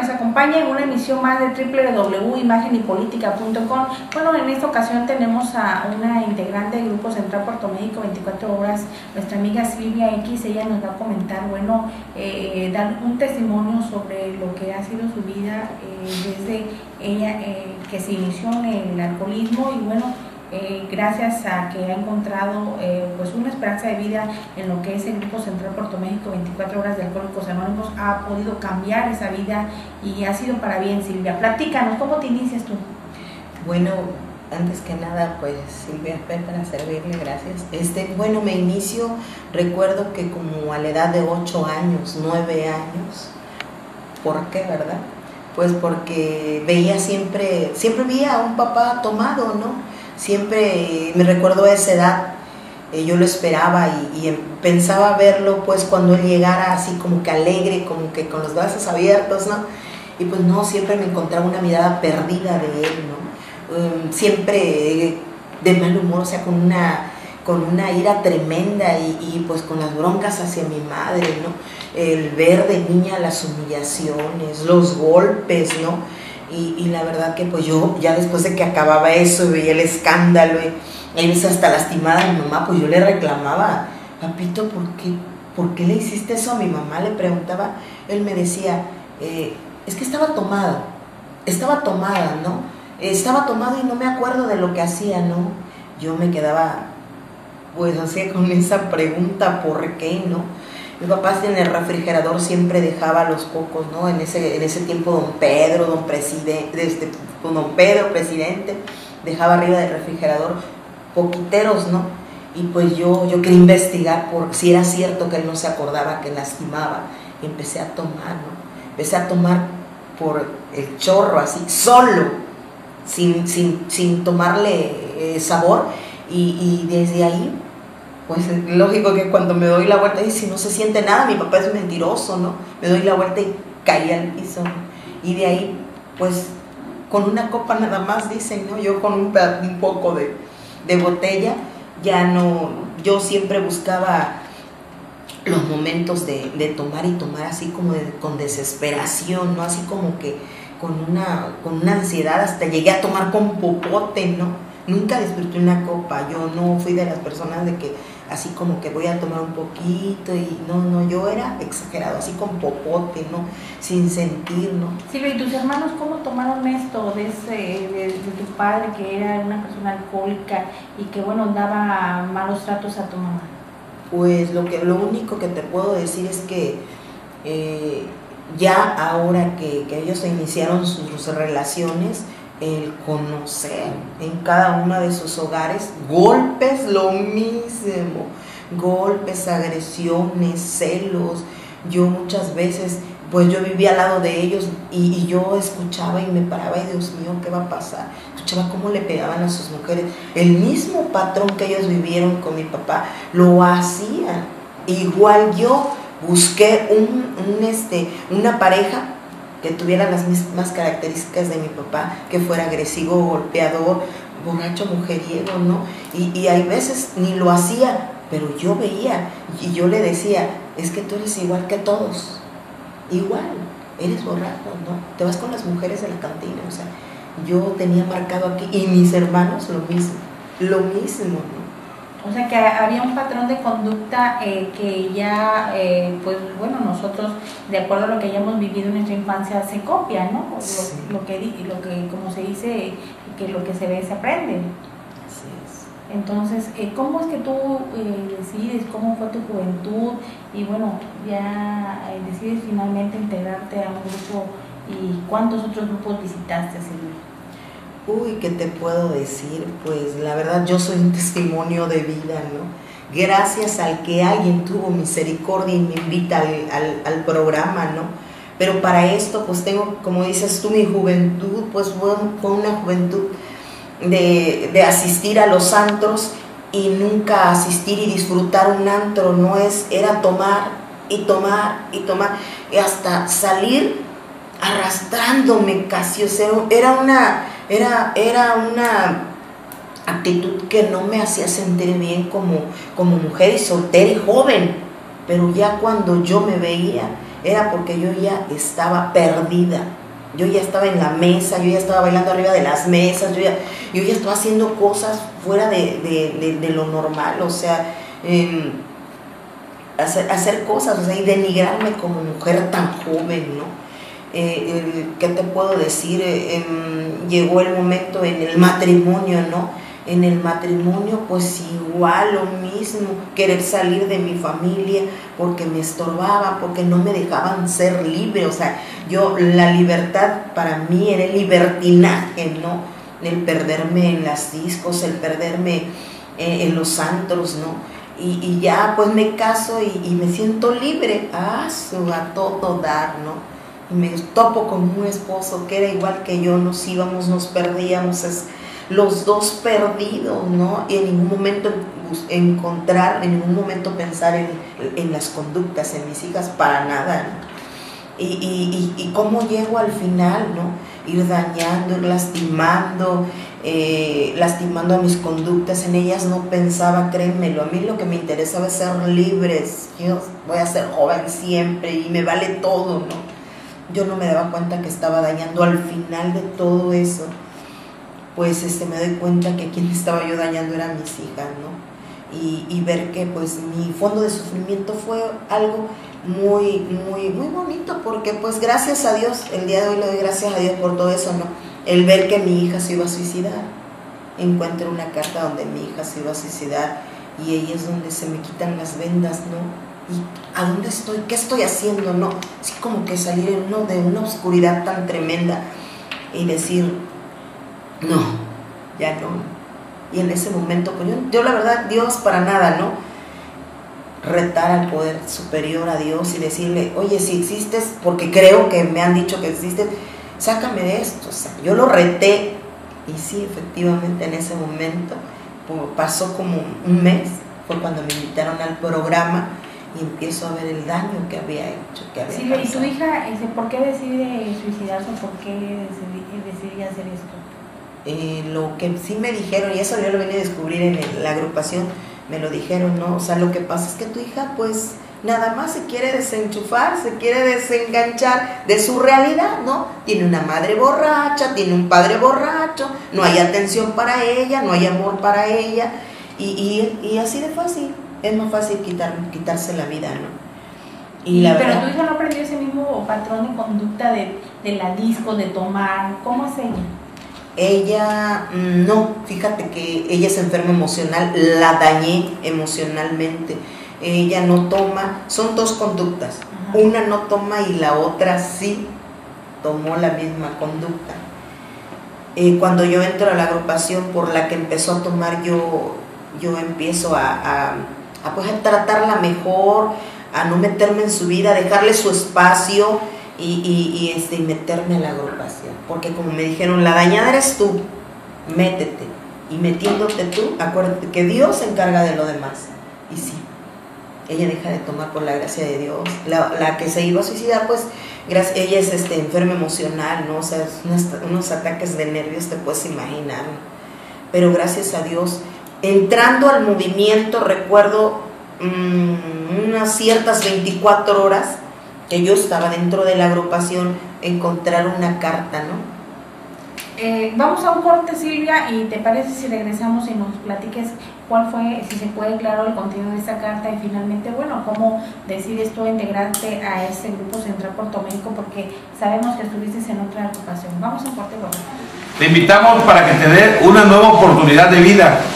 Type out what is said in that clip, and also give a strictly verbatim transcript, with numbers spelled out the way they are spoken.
nos acompaña en una emisión más de doble u doble u doble u punto imagen y política punto com. Bueno, en esta ocasión tenemos a una integrante del Grupo Central Puerto México veinticuatro horas, nuestra amiga Silvia X. Ella nos va a comentar, bueno, eh, dar un testimonio sobre lo que ha sido su vida eh, desde ella eh, que se inició en el alcoholismo y bueno, Eh, gracias a que ha encontrado eh, pues una esperanza de vida en lo que es el Grupo Central Puerto México veinticuatro horas de Alcohólicos Anónimos, ha podido cambiar esa vida y ha sido para bien. Silvia, platícanos, ¿cómo te inicias tú? Bueno, antes que nada, pues Silvia, para servirle, gracias. Este, bueno, me inicio, recuerdo que como a la edad de ocho años, nueve años, ¿por qué, verdad? Pues porque veía siempre, siempre veía a un papá tomado, ¿no? Siempre me recuerdo a esa edad, eh, yo lo esperaba y, y pensaba verlo pues cuando él llegara así como que alegre, como que con los brazos abiertos, ¿no? Y pues no, siempre me encontraba una mirada perdida de él, ¿no? Um, siempre eh, de mal humor, o sea, con una, con una ira tremenda y, y pues con las broncas hacia mi madre, ¿no? El ver de niña las humillaciones, los golpes, ¿no? Y, y la verdad que pues yo ya después de que acababa eso y veía el escándalo y él se hasta lastimada a mi mamá, pues yo le reclamaba, papito, ¿por qué, ¿por qué le hiciste eso a mi mamá? Le preguntaba, él me decía, eh, es que estaba tomado, estaba tomada, ¿no? Estaba tomado y no me acuerdo de lo que hacía, ¿no? Yo me quedaba pues así con esa pregunta, ¿por qué, no? Mi papá en el refrigerador siempre dejaba los cocos, ¿no? En ese, en ese tiempo don Pedro, don, presidente, este, don Pedro, presidente, dejaba arriba del refrigerador poquiteros, ¿no? Y pues yo, yo quería investigar por si era cierto que él no se acordaba que lastimaba. Y empecé a tomar, ¿no? Empecé a tomar por el chorro, así, solo, sin, sin, sin tomarle eh, sabor. Y, y desde ahí... pues lógico que cuando me doy la vuelta y si no se siente nada, mi papá es mentiroso, ¿no? Me doy la vuelta y caí al piso, ¿no? Y de ahí, pues, con una copa nada más, dicen, ¿no? Yo con un, un poco de, de botella, ya no, yo siempre buscaba los momentos de, de tomar y tomar así como de, con desesperación, ¿no? Así como que con una, con una ansiedad, hasta llegué a tomar con popote, ¿no? Nunca disfruté una copa, yo no fui de las personas de que así como que voy a tomar un poquito y no, no, yo era exagerado, así con popote, ¿no? Sin sentir, ¿no? Silvia, ¿y tus hermanos cómo tomaron esto de, ese, de, de tu padre que era una persona alcohólica y que, bueno, daba malos tratos a tu mamá? Pues lo, que, lo único que te puedo decir es que eh, ya ahora que, que ellos iniciaron sus, sus relaciones, el conocer en cada uno de sus hogares, golpes, lo mismo, golpes, agresiones, celos. Yo muchas veces, pues yo vivía al lado de ellos y, y yo escuchaba y me paraba y Dios mío, ¿qué va a pasar? Escuchaba cómo le pegaban a sus mujeres. El mismo patrón que ellos vivieron con mi papá, lo hacían. Igual yo busqué un, un, este, una pareja que tuviera las mismas características de mi papá, que fuera agresivo, golpeador, borracho, mujeriego, ¿no? Y, y hay veces ni lo hacía, pero yo veía y yo le decía, es que tú eres igual que todos, igual, eres borracho, ¿no? Te vas con las mujeres de la cantina, o sea, yo tenía marcado aquí, y mis hermanos lo mismo, lo mismo, ¿no? O sea que había un patrón de conducta eh, que ya, eh, pues bueno, nosotros, de acuerdo a lo que hayamos vivido en nuestra infancia, se copia, ¿no? Sí. Lo, lo, que, lo que, como se dice, que lo que se ve se aprende. Así es. Entonces, eh, ¿cómo es que tú eh, decides? ¿Cómo fue tu juventud? Y bueno, ya eh, decides finalmente integrarte a un grupo. ¿Y cuántos otros grupos visitaste, Silvia? Uy, ¿qué te puedo decir? Pues la verdad yo soy un testimonio de vida, ¿no? Gracias al que alguien tuvo misericordia y me invita al, al, al programa, ¿no? Pero para esto pues tengo, como dices tú, mi juventud, pues fue, fue una juventud de, de asistir a los antros y nunca asistir y disfrutar un antro, no es, era tomar y tomar y tomar y hasta salir arrastrándome casi, o sea, era una... Era, era una actitud que no me hacía sentir bien como, como mujer y soltera y joven, pero ya cuando yo me veía era porque yo ya estaba perdida. Yo ya estaba en la mesa, yo ya estaba bailando arriba de las mesas, yo ya, yo ya estaba haciendo cosas fuera de, de, de, de lo normal, o sea, eh, hacer, hacer cosas, o sea, y denigrarme como mujer tan joven, ¿no? Eh, eh, ¿Qué te puedo decir? Eh, eh, llegó el momento en el matrimonio, ¿no? En el matrimonio, pues igual lo mismo, querer salir de mi familia porque me estorbaban, porque no me dejaban ser libre. O sea, yo, la libertad para mí era el libertinaje, ¿no? El perderme en las discos, el perderme en, en los antros, ¿no? Y, y ya pues me caso y, y me siento libre, ah, a todo dar, ¿no? Y me topo con un esposo que era igual que yo, nos íbamos, nos perdíamos, es, los dos perdidos, ¿no? Y en ningún momento encontrar, en ningún momento pensar en, en las conductas, en mis hijas, para nada, ¿no? Y, y, y, y cómo llego al final, ¿no? Ir dañando, ir lastimando, eh, lastimando a mis conductas, en ellas no pensaba, créanmelo, a mí lo que me interesaba es ser libres, yo voy a ser joven siempre y me vale todo, ¿no? Yo no me daba cuenta que estaba dañando. Al final de todo eso, pues este, me doy cuenta que quien estaba yo dañando eran mis hijas, ¿no? Y, y ver que pues mi fondo de sufrimiento fue algo muy, muy, muy bonito, porque pues gracias a Dios, el día de hoy le doy gracias a Dios por todo eso, ¿no? El ver que mi hija se iba a suicidar. Encuentro una carta donde mi hija se iba a suicidar y ahí es donde se me quitan las vendas, ¿no? ¿Y a dónde estoy? ¿Qué estoy haciendo? ¿No? Así como que salir en uno de una oscuridad tan tremenda y decir, no, ya no. Y en ese momento, pues yo, yo la verdad, Dios para nada, ¿no? Retar al poder superior a Dios y decirle, oye, si existes, porque creo que me han dicho que existes, sácame de esto. O sea, yo lo reté y sí, efectivamente en ese momento, pasó como un mes, fue cuando me invitaron al programa y empiezo a ver el daño que había hecho, que había sí, causado. ¿Y tu hija, por qué decide suicidarse o por qué decidí hacer esto? Eh, lo que sí me dijeron, y eso yo lo vine a descubrir en el, la agrupación, me lo dijeron, ¿no? O sea, lo que pasa es que tu hija, pues, nada más se quiere desenchufar, se quiere desenganchar de su realidad, ¿no? Tiene una madre borracha, tiene un padre borracho, no hay atención para ella, no hay amor para ella, y, y, y así de fácil. Es más fácil quitar, quitarse la vida, ¿no? Y la Pero verdad, tu hija no aprendió ese mismo patrón de conducta de, de la disco, de tomar. ¿Cómo es ella? Ella, no, fíjate que ella es enferma emocional, la dañé emocionalmente. Ella no toma, son dos conductas. Ajá. Una no toma y la otra sí tomó la misma conducta. Eh, cuando yo entro a la agrupación por la que empezó a tomar, yo, yo empiezo a... a a pues a tratarla mejor, a no meterme en su vida, a dejarle su espacio y, y, y, este, y meterme a la agrupación, porque como me dijeron, la dañada eres tú, métete, y metiéndote tú, acuérdate que Dios se encarga de lo demás. Y sí, ella deja de tomar por la gracia de Dios. La, la que se iba a suicidar, pues gracias, ella es este, enferma emocional, ¿no? O sea, unos, unos ataques de nervios, te puedes imaginar, ¿no? Pero gracias a Dios, entrando al movimiento, recuerdo mmm, unas ciertas veinticuatro horas que yo estaba dentro de la agrupación, encontrar una carta, ¿no? Eh, vamos a un corte, Silvia, y ¿te parece si regresamos y nos platiques cuál fue, si se puede, claro, el contenido de esta carta y finalmente, bueno, cómo decides tú integrarte a este grupo Central Puerto México, porque sabemos que estuviste en otra agrupación? Vamos a un corte, bueno. Te invitamos para que te dé una nueva oportunidad de vida.